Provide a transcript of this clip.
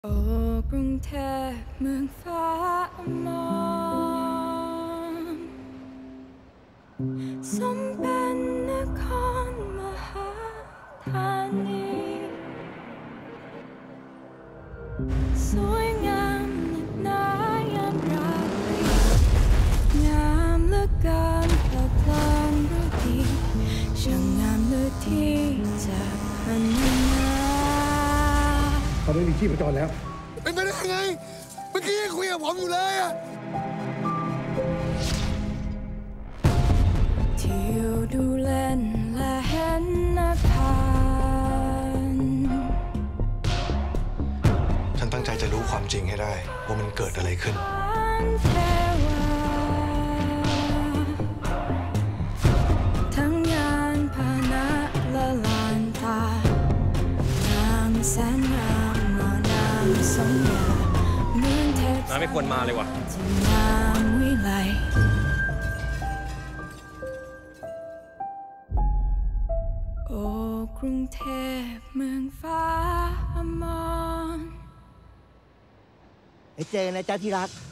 โอ้กรุงเทพเมืองฟ้ามองสมเป็นนครมหาธานีสวยงามนักหนายามราตรีงามเหลือเกินเพลิดเพลินฤดีช่างงามเลือที่จะพันนาเขาไม่มีชีพจรแล้วเป็นไปได้ยังไงเมื่อกี้ยังคุยกับผมอยู่เลยอะที่อยู่ดูเล่นและเห็นอาคารฉันตั้งใจจะรู้ความจริงให้ได้ว่ามันเกิดอะไรขึ้นทั้งงานพาหนะละลานตางามแสนงามงอนามสมญาเหมือนเทพน้าไม่ควรมาเลยว่ะงามวิไลโอ้กรุงเทพเมืองฟ้ามองเจอนะจ๊ะที่รัก